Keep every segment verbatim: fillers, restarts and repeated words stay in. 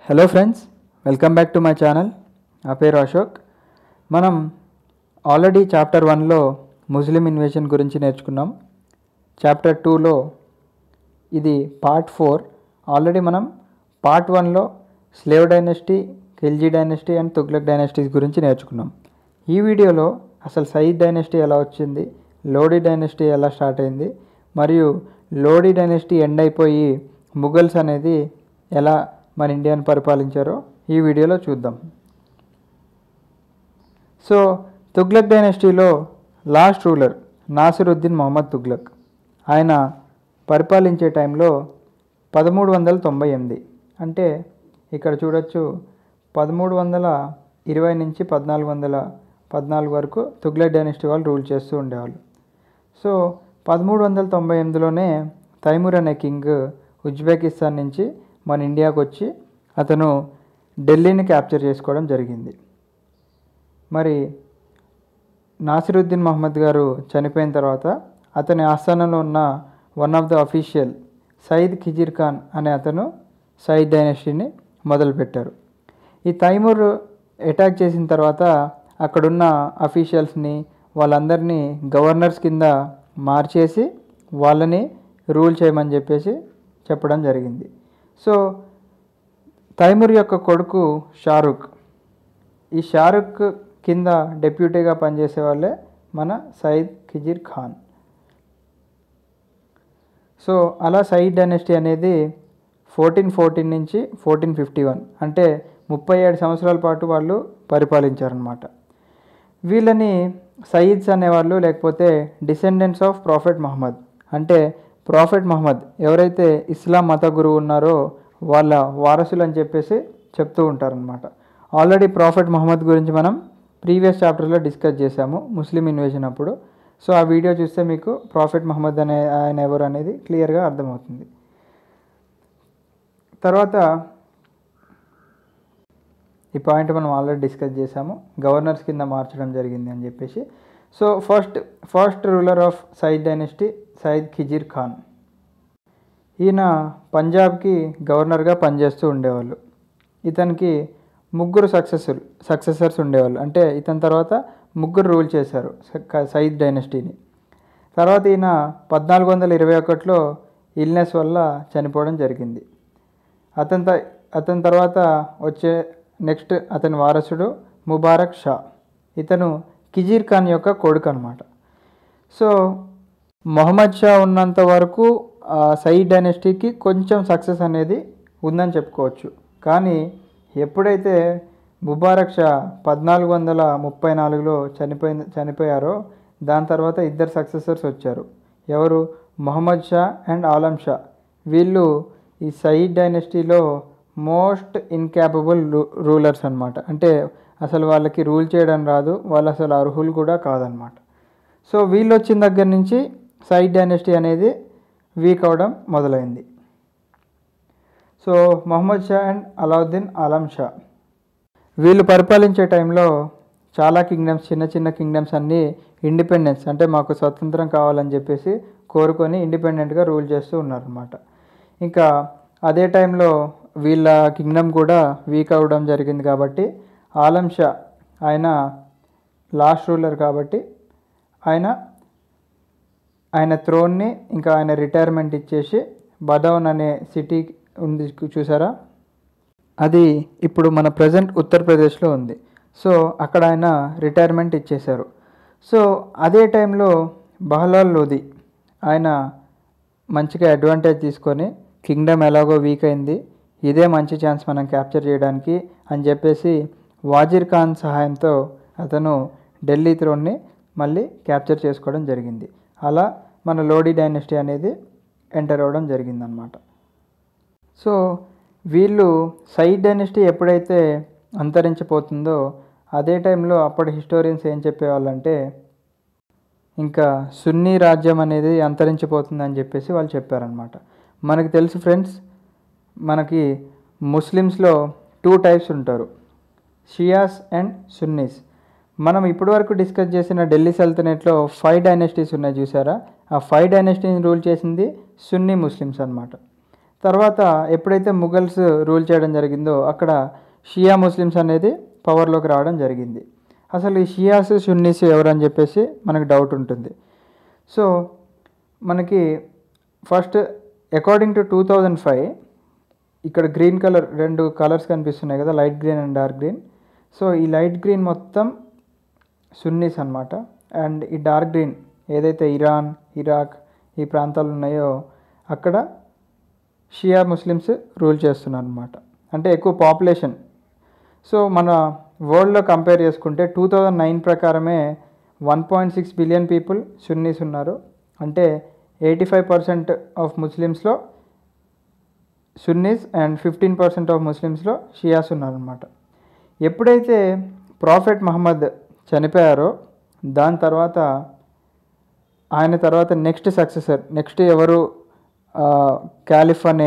Hello friends, welcome back to my channel. నా పేరు అశోక్. మనం ఆల్రెడీ చాప్టర్ వన్లో ముస్లిం ఇన్వేషన్ గురించి నేర్చుకున్నాం. చాప్టర్ టూలో ఇది పార్ట్ ఫోర్. ఆల్రెడీ మనం పార్ట్ వన్లో slave dynasty, Khilji dynasty and Tughlaq dynasties గురించి నేర్చుకున్నాం. ఈ వీడియోలో అసలు సయీద్ డైనెస్టీ ఎలా వచ్చింది, లోడీ డైనెస్టీ ఎలా స్టార్ట్ అయింది, మరియు లోడీ డైనెస్టీ ఎండ్ అయిపోయి ముఘల్స్ అనేది ఎలా మన ఇండియాను పరిపాలించారో ఈ వీడియోలో చూద్దాం. సో తుగ్లక్ డైనెస్టీలో లాస్ట్ రూలర్ నాసిరుద్దీన్ మొహమ్మద్ తుగ్లక్. ఆయన పరిపాలించే టైంలో పదమూడు వందల తొంభై ఎనిమిది అంటే ఇక్కడ చూడొచ్చు పదమూడు వందల ఇరవై నుంచి పద్నాలుగు వందల పద్నాలుగు వరకు తుగ్లక్ డైనెస్టీ వాళ్ళు రూల్ చేస్తూ ఉండేవాళ్ళు. సో పదమూడు వందల తొంభై ఎనిమిదిలోనే తైమూర్ అనే కింగ్ ఉజ్బెకిస్తాన్ నుంచి మన ఇండియాకు వచ్చి అతను ఢిల్లీని క్యాప్చర్ చేసుకోవడం జరిగింది. మరి నాసిరుద్దీన్ మహమ్మద్ గారు చనిపోయిన తర్వాత అతని ఆస్థానంలో ఉన్న one of the official Sayyid Khizr Khan అనే అతను సయీద్ డైనెస్టీని మొదలుపెట్టారు. ఈ తైమూర్ అటాక్ చేసిన తర్వాత అక్కడున్న అఫీషియల్స్ని వాళ్ళందరినీ గవర్నర్స్ కింద మార్చేసి వాళ్ళని రూల్ చేయమని చెప్పేసి చెప్పడం జరిగింది. సో తైమూర్ యొక్క కొడుకు షారుఖ్, ఈ షారుఖ్ కింద డెప్యూటీగా పనిచేసే వాళ్ళే మన సయీద్ ఖిజిర్ ఖాన్. సో అలా సయీద్ డైనెస్టీ అనేది ఫోర్టీన్ ఫోర్టీన్ నుంచి ఫోర్టీన్ ఫిఫ్టీ వన్ అంటే ముప్పై ఏడు సంవత్సరాల పాటు వాళ్ళు పరిపాలించారనమాట. వీళ్ళని సయీద్స్ అనేవాళ్ళు, లేకపోతే డిసెండెంట్స్ ఆఫ్ ప్రాఫెట్ మహమ్మద్. అంటే ప్రాఫెట్ మహమ్మద్ ఎవరైతే ఇస్లాం మత గురువు ఉన్నారో వాళ్ళ వారసులు అని చెప్పేసి చెప్తూ ఉంటారనమాట. ఆల్రెడీ ప్రాఫెట్ మహమ్మద్ గురించి మనం ప్రీవియస్ చాప్టర్లో డిస్కస్ చేశాము ముస్లిం ఇన్వేషన్ అప్పుడు. సో ఆ వీడియో చూస్తే మీకు ప్రాఫెట్ మహమ్మద్ అనే ఆయన ఎవరు అనేది క్లియర్గా అర్థమవుతుంది. తర్వాత ఈ పాయింట్ మనం ఆల్రెడీ డిస్కస్ చేశాము, గవర్నర్స్ కింద మార్చడం జరిగింది అని చెప్పేసి. So first first ruler of Sayyid dynasty Sayyid Khizr Khan. ఈయన పంజాబ్కి గవర్నర్గా పనిచేస్తూ ఉండేవాళ్ళు. ఇతనికి ముగ్గురు సక్సెసర్ సక్సెసర్స్ ఉండేవాళ్ళు. అంటే ఇతని తర్వాత ముగ్గురు రూల్ చేశారు సయీద్ డైనెస్టీని. తర్వాత ఈయన పద్నాలుగు వందల ఇరవై ఒకటిలో ఇల్నెస్ వల్ల చనిపోవడం జరిగింది. అతని త అతని తర్వాత వచ్చే నెక్స్ట్ అతని వారసుడు ముబారక్ షా. ఇతను ఖిజిర్ ఖాన్ యొక్క కొడుకు అనమాట. సో మొహమ్మద్ షా ఉన్నంత వరకు సయీద్ డైనెస్టీకి కొంచెం సక్సెస్ అనేది ఉందని చెప్పుకోవచ్చు. కానీ ఎప్పుడైతే ముబారక్ షా పద్నాలుగు వందల ముప్పై నాలుగులో చనిపోయి చనిపోయారో దాని తర్వాత ఇద్దరు సక్సెసర్స్ వచ్చారు. ఎవరు? మొహమ్మద్ షా అండ్ ఆలం షా. వీళ్ళు ఈ సయీద్ డైనెస్టీలో మోస్ట్ ఇన్క్యాపబుల్ రూలర్స్ అనమాట. అంటే అసలు వాళ్ళకి రూల్ చేయడం రాదు, వాళ్ళు అసలు అర్హులు కూడా కాదనమాట. సో వీళ్ళు వచ్చిన దగ్గర నుంచి సయీద్ డైనెస్టీ అనేది వీక్ అవడం మొదలైంది. సో మొహమ్మద్ షా అండ్ అలావుద్దీన్ ఆలం షా వీళ్ళు పరిపాలించే టైంలో చాలా కింగ్డమ్స్, చిన్న చిన్న కింగ్డమ్స్ అన్నీ ఇండిపెండెన్స్ అంటే మాకు స్వతంత్రం కావాలని చెప్పేసి కోరుకొని ఇండిపెండెంట్గా రూల్ చేస్తూ ఉన్నారనమాట. ఇంకా అదే టైంలో వీళ్ళ కింగ్డమ్ కూడా వీక్ అవ్వడం జరిగింది. కాబట్టి ఆలం షా ఆయన లాస్ట్ రూలర్ కాబట్టి ఆయన ఆయన థ్రోన్ని ఇంకా ఆయన రిటైర్మెంట్ ఇచ్చేసి బదౌన్ అనే సిటీ ఉంది చూసారా, అది ఇప్పుడు మన ప్రజెంట్ ఉత్తరప్రదేశ్లో ఉంది. సో అక్కడ ఆయన రిటైర్మెంట్ ఇచ్చేశారు. సో అదే టైంలో బహ్లాల్ లోధి ఆయన మంచిగా అడ్వాంటేజ్ తీసుకొని కింగ్డమ్ ఎలాగో వీక్ అయింది, ఇదే మంచి ఛాన్స్ మనం క్యాప్చర్ చేయడానికి అని చెప్పేసి వాజిర్ ఖాన్ సహాయంతో అతను ఢిల్లీ థ్రోన్ని మళ్ళీ క్యాప్చర్ చేసుకోవడం జరిగింది. అలా మన లోడీ డైనెస్టీ అనేది ఎంటర్ అవ్వడం జరిగిందనమాట. సో వీళ్ళు సయీద్ డైనెస్టీ ఎప్పుడైతే అంతరించిపోతుందో అదే టైంలో అప్పటి హిస్టోరియన్స్ ఏం చెప్పేవాళ్ళంటే ఇంకా సున్నీ రాజ్యం అనేది అంతరించిపోతుందని చెప్పేసి వాళ్ళు చెప్పారనమాట. మనకు తెలుసు ఫ్రెండ్స్, మనకి ముస్లిమ్స్లో టూ టైప్స్ ఉంటారు, షియాస్ అండ్ సున్నీస్. మనం ఇప్పటివరకు డిస్కస్ చేసిన ఢిల్లీ సల్తనేట్లో ఫైవ్ డైనెస్టీస్ ఉన్నాయి చూసారా, ఆ ఫైవ్ డైనెస్టీని రూల్ చేసింది సున్నీ ముస్లిమ్స్ అనమాట. తర్వాత ఎప్పుడైతే ముఘల్స్ రూల్ చేయడం జరిగిందో అక్కడ షియా ముస్లిమ్స్ అనేది పవర్లోకి రావడం జరిగింది. అసలు ఈ షియాస్ సున్నీస్ ఎవరని చెప్పేసి మనకు డౌట్ ఉంటుంది. సో మనకి first according to two thousand five ఇక్కడ గ్రీన్ కలర్ రెండు కలర్స్ కనిపిస్తున్నాయి కదా, light green and dark green. So ఈ లైట్ గ్రీన్ మొత్తం సున్నీస్ అన్నమాట. అండ్ ఈ డార్క్ గ్రీన్ ఏదైతే ఇరాన్, ఇరాక్ ఈ ప్రాంతాలు ఉన్నాయో అక్కడ షియా ముస్లిమ్స్ రూల్ చేస్తున్నారు అన్నమాట. అంటే ఎక్కువ పాపులేషన్. సో మన వరల్డ్లో కంపేర్ చేసుకుంటే టూ థౌజండ్ నైన్ ప్రకారమే one point six billion people Sunnis ఉన్నారు. అంటే ఎయిటీ ఫైవ్ పర్సెంట్ ఆఫ్ ముస్లిమ్స్లో Sunnis and fifteen percent of ముస్లిమ్స్లో షియాస్ ఉన్నారనమాట. ఎప్పుడైతే ప్రాఫెట్ మహమ్మద్ చనిపోయారో దాని తర్వాత ఆయన తర్వాత నెక్స్ట్ సక్సెసర్ నెక్స్ట్ ఎవరు క్యాలిఫ్ అనే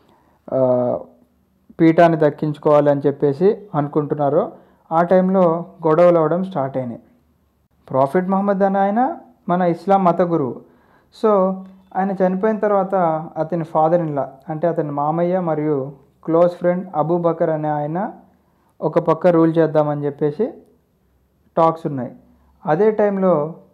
పీఠాన్ని దక్కించుకోవాలి అని చెప్పేసి అనుకుంటున్నారో ఆ టైంలో గొడవలు అవ్వడం స్టార్ట్ అయినాయి. ప్రాఫెట్ మహమ్మద్ అని ఆయన మన ఇస్లాం మత గురువు. సో ఆయన చనిపోయిన తర్వాత అతని ఫాదర్ ఇన్ లా అంటే అతని మామయ్య మరియు క్లోజ్ ఫ్రెండ్ అబూ బకర్ అనే ఆయన ఒక పక్క రూల్ చేద్దామని చెప్పేసి టాక్స్ ఉన్నాయి. అదే టైంలో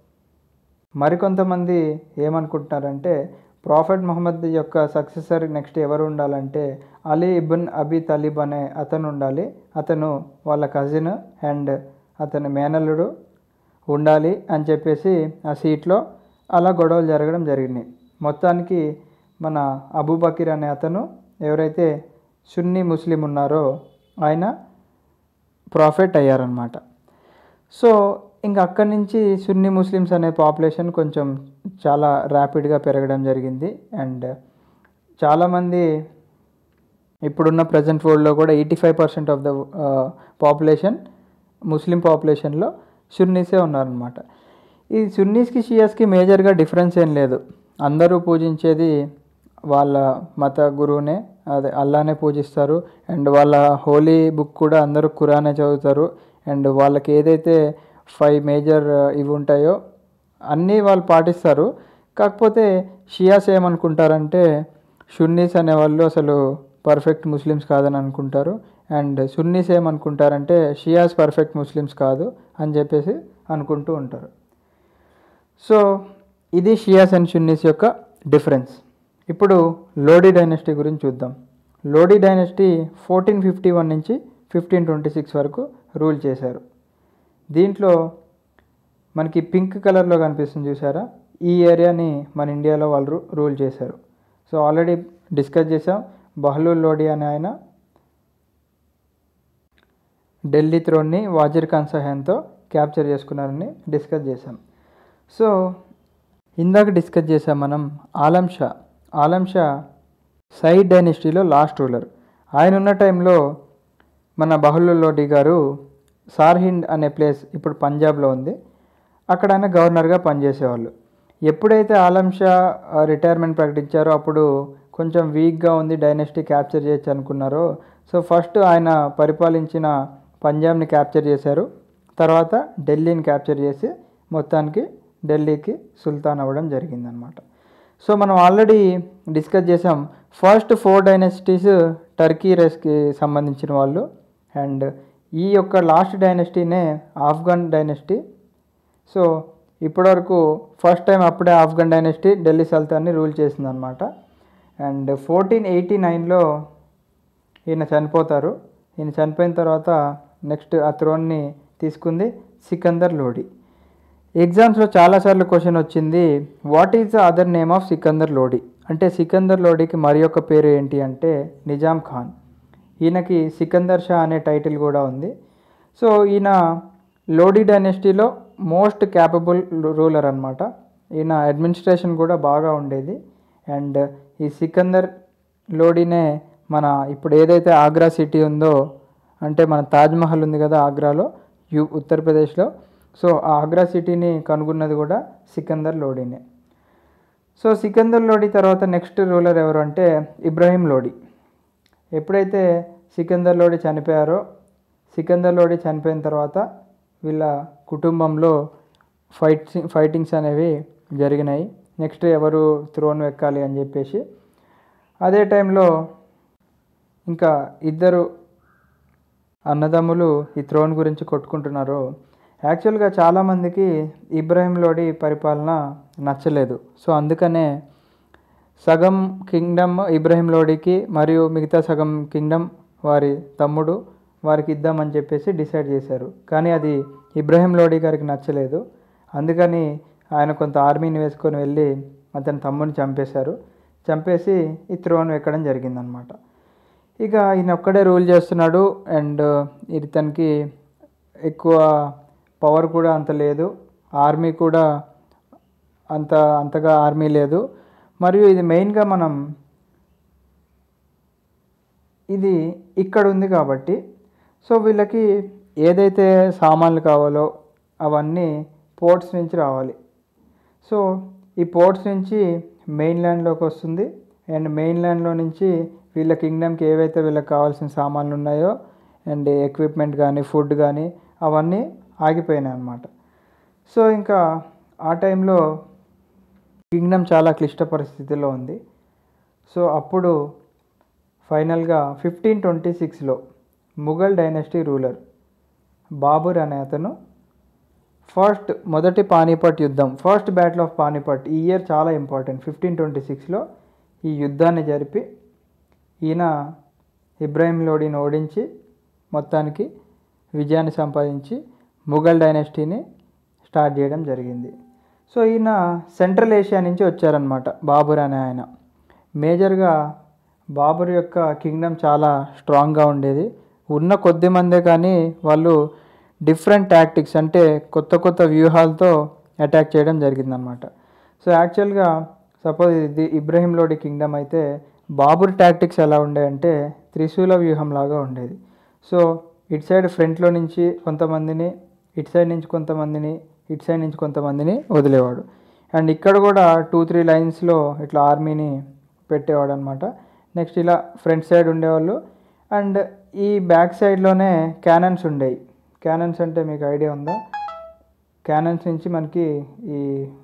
మరికొంతమంది ఏమనుకుంటున్నారంటే ప్రాఫెట్ మహమ్మద్ యొక్క సక్సెసర్ నెక్స్ట్ ఎవరు ఉండాలంటే అలీ ఇబ్న్ అబీ తలీబ్ అనే అతను ఉండాలి, అతను వాళ్ళ కజిన్ అండ్ అతని మేనల్లుడు ఉండాలి అని చెప్పేసి ఆ సీట్లో అలా గొడవలు జరగడం జరిగినాయి. మొత్తానికి మన అబూబకర్ అనే అతను ఎవరైతే సున్నీ ముస్లిం ఉన్నారో ఆయన ప్రాఫెట్ అయ్యారనమాట. సో ఇంక అక్కడి నుంచి సున్నీ ముస్లిమ్స్ అనే పాపులేషన్ కొంచెం చాలా ర్యాపిడ్గా పెరగడం జరిగింది. అండ్ చాలామంది ఇప్పుడున్న ప్రజెంట్ వరల్డ్లో కూడా eighty five percent of the population Muslim పాపులేషన్లో సున్నీసే ఉన్నారనమాట. ఈ సున్నీస్కి షియాస్కి మేజర్గా డిఫరెన్స్ ఏం లేదు. అందరూ పూజించేది వాళ్ళ మత గురువునే, అదే అల్లానే పూజిస్తారు. అండ్ వాళ్ళ హోలీ బుక్ కూడా అందరూ ఖురానే చదువుతారు. అండ్ వాళ్ళకి ఏదైతే ఫైవ్ మేజర్ ఇవి ఉంటాయో అన్నీ వాళ్ళు పాటిస్తారు. కాకపోతే షియాస్ ఏమనుకుంటారంటే సున్నీస్ అనేవాళ్ళు అసలు పర్ఫెక్ట్ ముస్లిమ్స్ కాదని అనుకుంటారు. అండ్ సున్నీస్ ఏమనుకుంటారంటే షియాస్ పర్ఫెక్ట్ ముస్లిమ్స్ కాదు అని చెప్పేసి అనుకుంటూ ఉంటారు. సో ఇది షియాస్ అండ్ సున్నీస్ యొక్క డిఫరెన్స్. ఇప్పుడు లోడీ డైనెస్టీ గురించి చూద్దాం. Lodi dynasty fourteen fifty one నుంచి ఫిఫ్టీన్ ట్వంటీ సిక్స్ వరకు రూల్ చేశారు. దీంట్లో మనకి పింక్ కలర్లో కనిపిస్తుంది చూసారా, ఈ ఏరియాని మన ఇండియాలో వాళ్ళు రూల్ చేశారు. సో ఆల్రెడీ డిస్కస్ చేసాం. బహ్లూల్ లోడీ అనే ఆయన ఢిల్లీ త్రోన్ని వాజిర్ ఖాన్ సహాయంతో క్యాప్చర్ చేసుకున్నారని డిస్కస్ చేసాం. సో ఇందాక డిస్కస్ చేసాం మనం ఆలం షా. ఆలం షా సైడ్ డైనెస్టీలో లాస్ట్ రూలర్. ఆయన ఉన్న టైంలో మన బహ్లూల్ లోడీ గారు సార్హిండ్ అనే ప్లేస్ ఇప్పుడు పంజాబ్లో ఉంది, అక్కడ ఆయన గవర్నర్గా పనిచేసేవాళ్ళు. ఎప్పుడైతే ఆలం షా రిటైర్మెంట్ ప్రకటించారో అప్పుడు కొంచెం వీక్గా ఉంది, డైనెస్టీ క్యాప్చర్ చేయొచ్చు అనుకున్నారో. సో ఫస్ట్ ఆయన పరిపాలించిన పంజాబ్ని క్యాప్చర్ చేశారు, తర్వాత ఢిల్లీని క్యాప్చర్ చేసి మొత్తానికి ఢిల్లీకి సుల్తాన్ అవ్వడం జరిగిందనమాట. సో మనం ఆల్రెడీ డిస్కస్ చేసాం. ఫస్ట్ ఫోర్ డైనెస్టీస్ టర్కీ రేస్కి సంబంధించిన వాళ్ళు. అండ్ ఈ యొక్క లాస్ట్ డైనెస్టీనే ఆఫ్ఘన్ డైనెస్టీ. సో ఇప్పటివరకు ఫస్ట్ టైం అప్పుడే ఆఫ్ఘన్ డైనెస్టీ ఢిల్లీ సుల్తాన్ని రూల్ చేసిందనమాట. అండ్ ఫోర్టీన్ ఎయిటీ నైన్లో ఈయన చనిపోతారు. ఈయన చనిపోయిన తర్వాత నెక్స్ట్ ఆ త్రోన్ని తీసుకుంది సికందర్ లోడీ. ఎగ్జామ్స్లో చాలాసార్లు క్వశ్చన్ వచ్చింది, what is the other name of Sikandar Lodi అంటే సికందర్ లోడీకి మరి యొక్క పేరు ఏంటి అంటే నిజాం ఖాన్. ఈయనకి సికందర్ షా అనే టైటిల్ కూడా ఉంది. సో ఈయన లోడీ డైనెస్టీలో మోస్ట్ క్యాపబుల్ రూలర్ అనమాట. ఈయన అడ్మినిస్ట్రేషన్ కూడా బాగా ఉండేది. అండ్ ఈ సికందర్ లోడీనే మన ఇప్పుడు ఏదైతే ఆగ్రా సిటీ ఉందో, అంటే మన తాజ్మహల్ ఉంది కదా ఆగ్రాలో, యూ ఉత్తరప్రదేశ్లో. సో ఆ ఆగ్రా సిటీని కనుగొన్నది కూడా సికందర్ లోడీనే. సో సికందర్ లోడీ తర్వాత నెక్స్ట్ రూలర్ ఎవరు అంటే ఇబ్రాహీం లోడీ. ఎప్పుడైతే సికందర్ లోడీ చనిపోయారో, సికందర్ లోడీ చనిపోయిన తర్వాత వీళ్ళ కుటుంబంలో ఫైట్ ఫైటింగ్స్ అనేవి జరిగినాయి. నెక్స్ట్ ఎవరు త్రోన్ ఎక్కాలి అని చెప్పేసి. అదే టైంలో ఇంకా ఇద్దరు అన్నదమ్ములు ఈ థ్రోన్ గురించి కొట్టుకుంటున్నారు. యాక్చువల్గా చాలామందికి ఇబ్రాహిం లోడి పరిపాలన నచ్చలేదు. సో అందుకనే సగం కింగ్డమ్ ఇబ్రాహిం లోడికి మరియు మిగతా సగం కింగ్డమ్ వారి తమ్ముడు వారికి ఇద్దామని చెప్పేసి డిసైడ్ చేశారు. కానీ అది ఇబ్రాహిం లోడి గారికి నచ్చలేదు. అందుకని ఆయన కొంత ఆర్మీని వేసుకొని వెళ్ళి అతని తమ్ముడిని చంపేశారు. చంపేసి ఈ థ్రోన్ ఎక్కడం జరిగిందనమాట. ఇక ఈయన ఒక్కడే రూల్ చేస్తున్నాడు. అండ్ ఇతనికి ఎక్కువ పవర్ కూడా అంత లేదు, ఆర్మీ కూడా అంత అంతగా ఆర్మీ లేదు. మరియు ఇది మెయిన్గా మనం ఇది ఇక్కడ ఉంది కాబట్టి సో వీళ్ళకి ఏదైతే సామాన్లు కావాలో అవన్నీ పోర్ట్స్ నుంచి రావాలి. సో ఈ పోర్ట్స్ నుంచి మెయిన్ ల్యాండ్లోకి వస్తుంది. అండ్ మెయిన్ ల్యాండ్లో నుంచి వీళ్ళ కింగ్డమ్కి ఏవైతే వీళ్ళకి కావాల్సిన సామాన్లు ఉన్నాయో అండ్ ఎక్విప్మెంట్ కానీ ఫుడ్ కానీ అవన్నీ ఆగిపోయినాయి అన్నమాట. సో ఇంకా ఆ టైంలో కింగ్డమ్ చాలా క్లిష్ట పరిస్థితిలో ఉంది. సో అప్పుడు ఫైనల్గా ఫిఫ్టీన్ ట్వంటీ సిక్స్లో ముఘల్ డైనస్టీ రూలర్ బాబర్ అనే అతను ఫస్ట్ మొదటి పానీపట్ యుద్ధం, ఫస్ట్ బ్యాటిల్ ఆఫ్ పానీపట్, ఈ ఇయర్ చాలా ఇంపార్టెంట్. ఫిఫ్టీన్ ట్వంటీ సిక్స్లో ఈ యుద్ధాన్ని జరిపి ఈయన ఇబ్రాహిం లోడిని ఓడించి మొత్తానికి విజయాన్ని సంపాదించి ముఘల్ డైనస్టీని స్టార్ట్ చేయడం జరిగింది. సో ఈయన సెంట్రల్ ఏషియా నుంచి వచ్చారనమాట బాబర్ అనే ఆయన. మేజర్గా బాబర్ యొక్క కింగ్డమ్ చాలా స్ట్రాంగ్గా ఉండేది. ఉన్న కొద్ది మందే కానీ వాళ్ళు డిఫరెంట్ టాక్టిక్స్ అంటే కొత్త కొత్త వ్యూహాలతో అటాక్ చేయడం జరిగిందనమాట. సో యాక్చువల్గా సపోజ్ ఇది ఇబ్రాహిం లోడి కింగ్డమ్ అయితే బాబర్ టాక్టిక్స్ ఎలా ఉండేయంటే త్రిశూల వ్యూహం లాగా ఉండేది. సో ఇటు సైడ్ ఫ్రంట్లో నుంచి కొంతమందిని, ఇటు సైడ్ నుంచి కొంతమందిని, ఇటు సైడ్ నుంచి కొంతమందిని వదిలేవాడు. అండ్ ఇక్కడ కూడా టూ త్రీ లైన్స్లో ఇట్లా ఆర్మీని పెట్టేవాడు అనమాట. నెక్స్ట్ ఇలా ఫ్రంట్ సైడ్ ఉండేవాళ్ళు. అండ్ ఈ బ్యాక్ సైడ్లోనే క్యానన్స్ ఉండేవి. క్యానన్స్ అంటే మీకు ఐడియా ఉందా? క్యానన్స్ నుంచి మనకి ఈ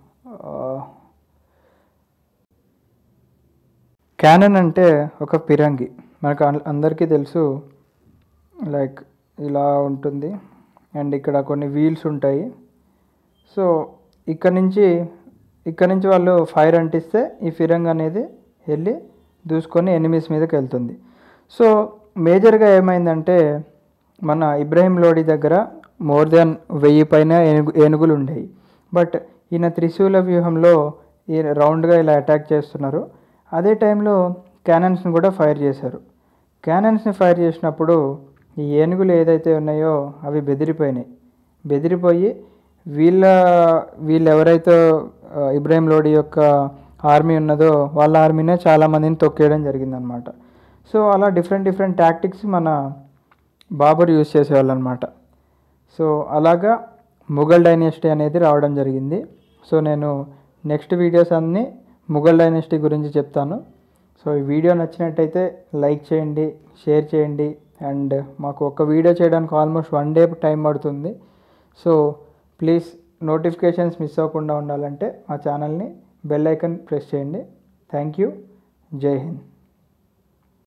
క్యానన్ అంటే ఒక పిరంగి, మనకు అందరికీ తెలుసు. లైక్ ఇలా ఉంటుంది అండ్ ఇక్కడ కొన్ని వీల్స్ ఉంటాయి. సో ఇక్కడ నుంచి ఇక్కడ నుంచి వాళ్ళు ఫైర్ అంటిస్తే ఈ ఫిరంగి అనేది వెళ్ళి దూసుకొని ఎనిమీస్ మీదకి వెళ్తుంది. సో మేజర్గా ఏమైందంటే మన ఇబ్రాహిం లోడి దగ్గర మోర్ దెన్ వెయ్యి పైన ఏనుగు ఏనుగులు ఉండేవి. బట్ ఈయన త్రిశూల వ్యూహంలో ఈ రౌండ్గా ఇలా అటాక్ చేస్తున్నారు. అదే టైంలో క్యానన్స్ని కూడా ఫైర్ చేశారు. క్యానన్స్ని ఫైర్ చేసినప్పుడు ఈ ఏనుగులు ఏదైతే ఉన్నాయో అవి బెదిరిపోయినాయి. బెదిరిపోయి వీళ్ళ వీళ్ళు ఎవరైతే ఇబ్రాహిం లోడి యొక్క ఆర్మీ ఉన్నదో వాళ్ళ ఆర్మీనే చాలామందిని తొక్కేయడం జరిగిందనమాట. సో అలా డిఫరెంట్ డిఫరెంట్ టాక్టిక్స్ మన బాబర్ యూజ్ చేసేవాళ్ళు అనమాట. సో అలాగా ముఘల్ డైనస్టీ అనేది రావడం జరిగింది. సో నేను నెక్స్ట్ వీడియోస్ అన్నీ ముఘల్ డైనస్టీ గురించి చెప్తాను. సో ఈ వీడియో నచ్చినట్టయితే లైక్ చేయండి, షేర్ చేయండి. అండ్ మాకు ఒక వీడియో చేయడానికి ఆల్మోస్ట్ వన్ డే టైం పడుతుంది. సో ప్లీజ్ నోటిఫికేషన్స్ మిస్ అవ్వకుండా ఉండాలంటే మా ఛానల్ని బెల్ ఐకాన్ ప్రెస్ చేయండి. Thank you. జై హింద్.